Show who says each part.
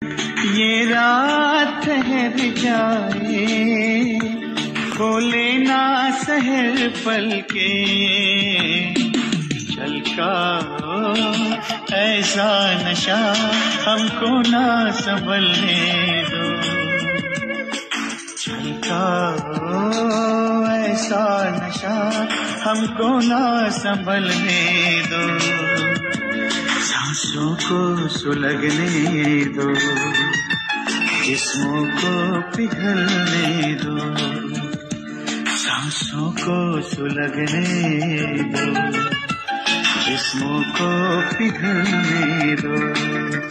Speaker 1: ये रात ठहर जाए, खोले ना सहर पलके, छलका ऐसा नशा हमको ना संभलने दो, छलका ऐसा नशा हमको ना संभलने दो, सांसों को सुलगने दो, जिस्मों को पिघलने दो, सांसों को सुलगने दो, जिस्मों को पिघलने दो।